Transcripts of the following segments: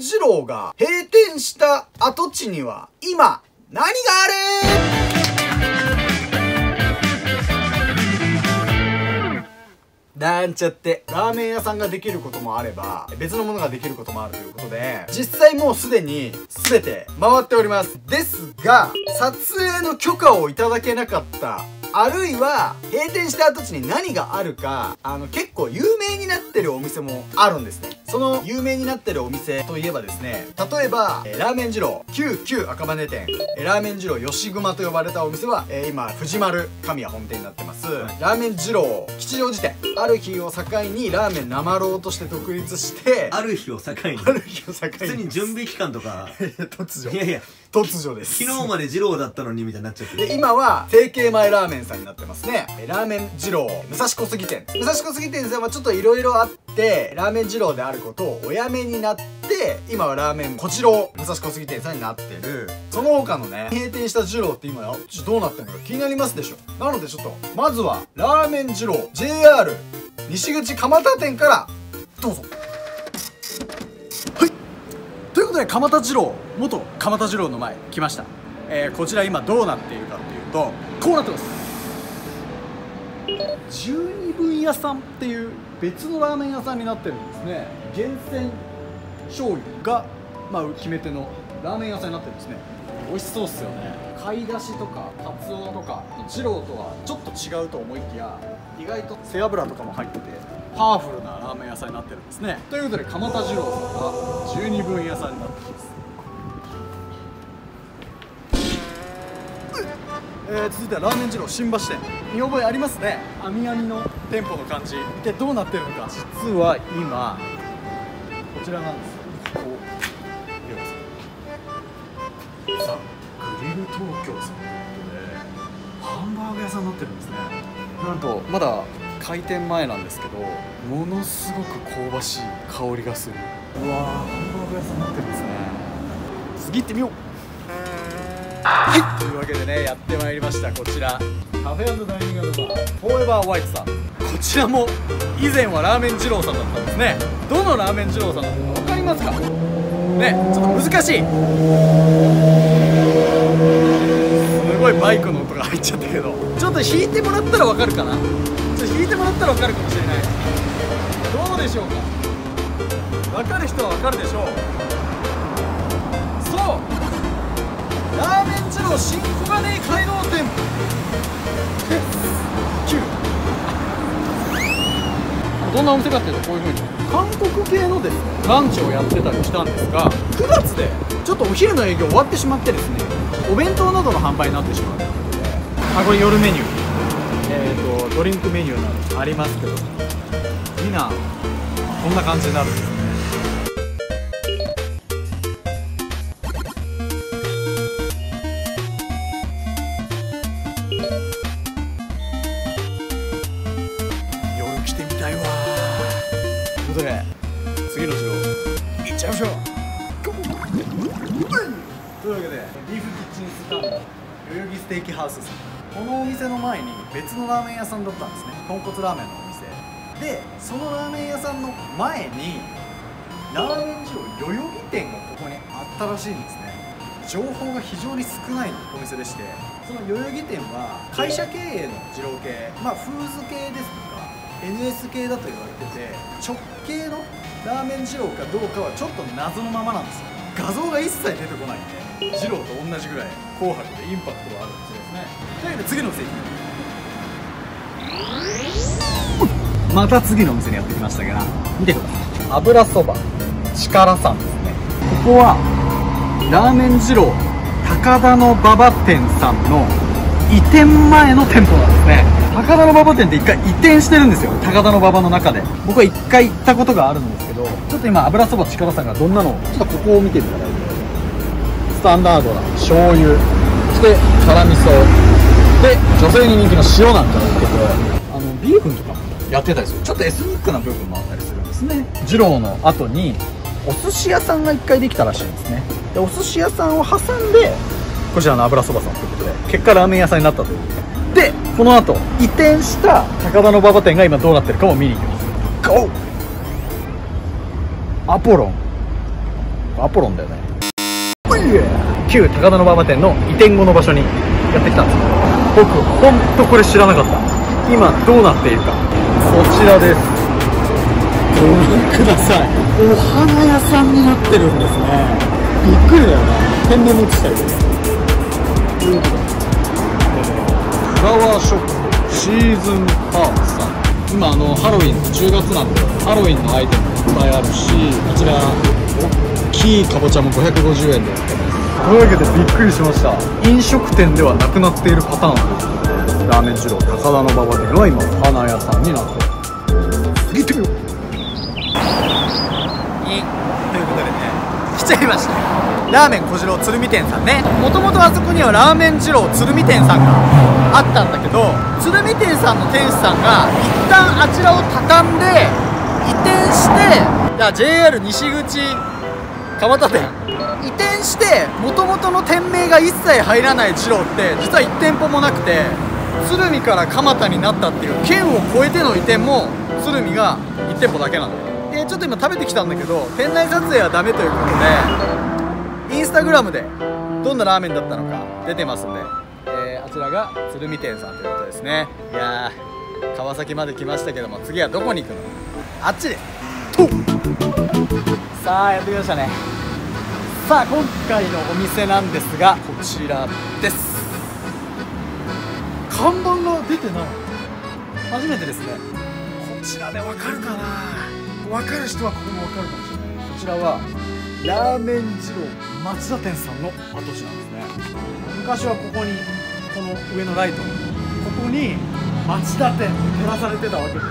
二郎が閉店した跡地には今何がある？なんちゃって、ラーメン屋さんができることもあれば別のものができることもあるということで、実際もうすでに全て回っております。ですが、撮影の許可をいただけなかった、あるいは閉店した跡地に何があるか、結構有名になってるお店もあるんですね。その有名になってるお店といえばですね、例えば、ラーメン二郎99赤羽店、ラーメン二郎吉熊と呼ばれたお店は、今藤丸神谷本店になってます。ラーメン二郎吉祥寺店、ある日を境にラーメン生ローとして独立して、 ある日を境に普通に準備期間とか突如、 いやいや突如です。 昨日まで二郎だったのにみたいになっちゃって、 で今は成形前ラーメンさんになってますね。ラーメン二郎武蔵小杉店、武蔵小杉店さんはちょっといろいろあって、ラーメン二郎であることをおやめになって、今はラーメン小次郎武蔵小杉店さんになってる。その他のね、閉店した二郎って今どうなってるのか気になりますでしょ。なのでちょっとまずはラーメン二郎 JR 西口蒲田店からどうぞ。はい、ということで蒲田二郎、元蒲田二郎の前来ました。こちら今どうなっているかっていうと、こうなってます。十二分屋さんっていう別のラーメン屋さんになってるんですね。源泉醤油が、決め手のラーメン屋さんになってるんですね。美味しそうっすよね。貝出しとかカツオとか二郎とはちょっと違うと思いきや、意外と背脂とかも入っててパワフルなラーメン屋さんになってるんですね。ということで蒲田二郎さんは十二分屋さんになってます。続いてはラーメン二郎新橋店、見覚えありますね。網網の店舗の感じ、一体どうなってるのか。実は今こちらなんですよ。さあ、グリル東京さんということでハンバーグ屋さんになってるんですね。なんとまだ開店前なんですけど、ものすごく香ばしい香りがする。うわー、ハンバーグ屋さんになってるんですね。次行ってみよう。はい、というわけでね、やってまいりました。こちらカフェ&ダイニング&バーフォーエバーホワイトさん。こちらも以前はラーメン二郎さんだったんですね。どのラーメン二郎さんだか分かりますかね。ちょっと難しい、すごいバイクの音が入っちゃったけど、ちょっと弾いてもらったら分かるかな。ちょっと弾いてもらったら分かるかもしれない。どうでしょうか。分かる人は分かるでしょう。そう、ラーメン二郎新小金井街道店どんなお店かっていうと、こういう風に韓国系のですねランチをやってたりしたんですが、9月でちょっとお昼の営業終わってしまってですね、お弁当などの販売になってしまうということで、これ夜メニュー、ドリンクメニューなどありますけど、ディナーこんな感じになるんですね。夜来てみたいわー。ということで次の城行っちゃいましょう。というわけでビーフキッチンスタンド代々木ステーキハウスさん、このお店の前に別のラーメン屋さんだったんですね。豚骨ラーメンのお店で、そのラーメン屋さんの前にラーメン二郎代々木店がここにあったらしいんですね。情報が非常に少ないお店でして、その代々木店は会社経営の二郎系、フーズ系ですとか NS 系だと言われてて、直系のラーメン二郎かどうかはちょっと謎のままなんですよ。画像が一切出てこないんで、二郎と同じぐらい紅白でインパクトがあるお店ですね。というわけで次のお店行きます。また次のお店にやってきましたが、見てください。油そば力さんですね。ここはラーメン二郎高田馬場店さんの移転前の店舗なんですね。高田馬場店って一回移転してるんですよ、高田馬場の中で。僕は一回行ったことがあるんですけど、ちょっと今油そば力さんがどんなのをちょっとここを見ていただいて、スタンダードな醤油、そして辛味噌で女性に人気の塩なんかが出てて、ビーフンとかもやってたりする。ちょっとエスニックな部分もあったりするんですね。二郎の後にお寿司屋さんが1回できたらしいんですね。でお寿司屋さんを挟んでこちらの油そばさんということで、結果ラーメン屋さんになったということで、この後移転した高田馬場店が今どうなってるかも見に行きます。ゴー。アポロン、 アポロンだよね。旧高田馬場店の移転後の場所にやってきたんですけど、僕ほんとこれ知らなかった。今どうなっているか、こちらです。ご覧ください。お花屋さんになってるんですね。びっくりだよね。天然の地帯です。フラワーショップシーズンハーブさん、今ハロウィン10月なんでハロウィンのアイテムもいっぱいあるし、こちら大きいかぼちゃも550円で売ってます。というわけでびっくりしました。飲食店ではなくなっているパターンということで、ラーメン二郎高田馬場店は今お花屋さんになっている。行ってみよう。ということでね、来ちゃいました。ラーメン小次郎鶴見店さんね。もともとあそこにはラーメン二郎鶴見店さんがあったんだけど、鶴見店さんの店主さんが一旦あちらを畳んで移転して、JR 西口蒲田店移転して、もともとの店名が一切入らない二郎って実は1店舗もなくて、鶴見から蒲田になったっていう県を越えての移転も鶴見が1店舗だけなんだよ。でちょっと今食べてきたんだけど、店内撮影はダメということで、インスタグラムでどんなラーメンだったのか出てますんで、あちらが鶴見店さんということですね。いやー、川崎まで来ましたけども、次はどこに行くの？あっちでとさあやってきましたね。さあ今回のお店なんですが、こちらです。看板が出てない、初めてですね。こちらでわかるかな、わかる人はここもわかるかもしれない。こちらはラーメン二郎松田店さんの跡地なんですね。昔はここに、この上のライト、ここに町田店照らされてたわけです。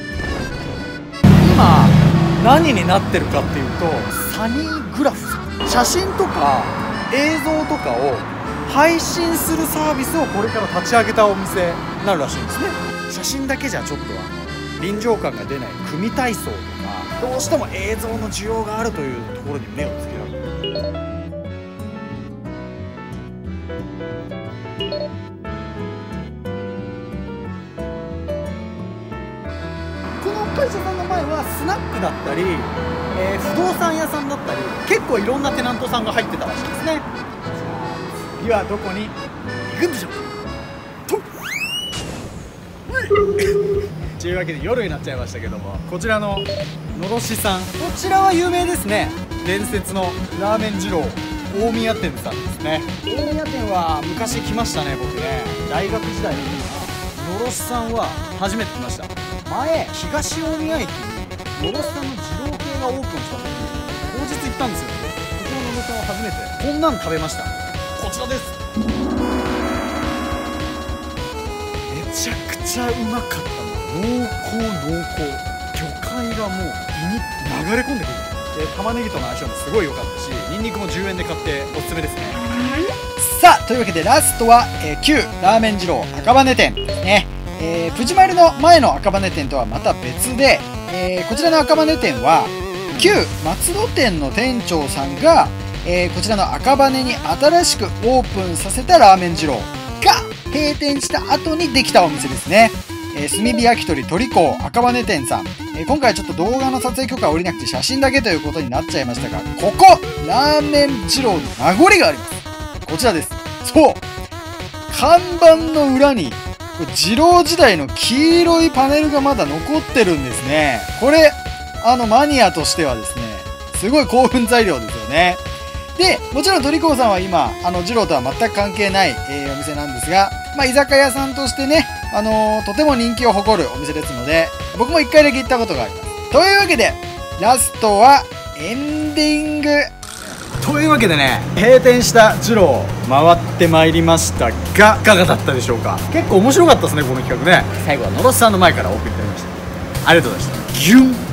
今何になってるかっていうと、サニーグラフさん、写真とか映像とかを配信するサービスをこれから立ち上げたお店になるらしいんですね。写真だけじゃちょっと臨場感が出ない組体操とか、どうしても映像の需要があるというところに目をつけられる。この会社さんの前はスナックだったり、不動産屋さんだったり、結構いろんなテナントさんが入ってたらしいですね。次はどこに行くんでしょうかというわけで夜になっちゃいましたけども、こちらののろしさん、こちらは有名ですね。伝説のラーメン二郎大宮店さんですね。大宮店は昔来ましたね、僕ね。大学時代にのろしさんは初めて来ました。前東大宮駅にのろしさんの二郎系がオープンした時に当日行ったんですよ。こちらののろしさんは初めてこんなん食べました。こちらです。めちゃくちゃうまかった。濃厚濃厚、魚介がもう胃に流れ込んでくる。で玉ねぎとの相性もすごい良かったし、ニンニクも10円で買っておすすめですね。さあというわけでラストは、旧ラーメン二郎赤羽店ですね。藤丸の前の赤羽店とはまた別で、こちらの赤羽店は旧松戸店の店長さんが、こちらの赤羽に新しくオープンさせたラーメン二郎が閉店した後にできたお店ですね。炭火焼き鳥鳥香赤羽店さん、今回ちょっと動画の撮影許可は下りなくて写真だけということになっちゃいましたが、ここラーメン二郎の名残があります。こちらです。そう、看板の裏に二郎時代の黄色いパネルがまだ残ってるんですね。これマニアとしてはですね、すごい興奮材料ですよね。でもちろん鳥香さんは今二郎とは全く関係ない、お店なんですが、居酒屋さんとしてね、とても人気を誇るお店ですので、僕も1回だけ行ったことがあります。というわけでラストはエンディングというわけでね、閉店した二郎回ってまいりましたが、いかがだったでしょうか。結構面白かったですね、この企画ね。最後はのろしさんの前からお送りいただきました。ありがとうございました。ギュン。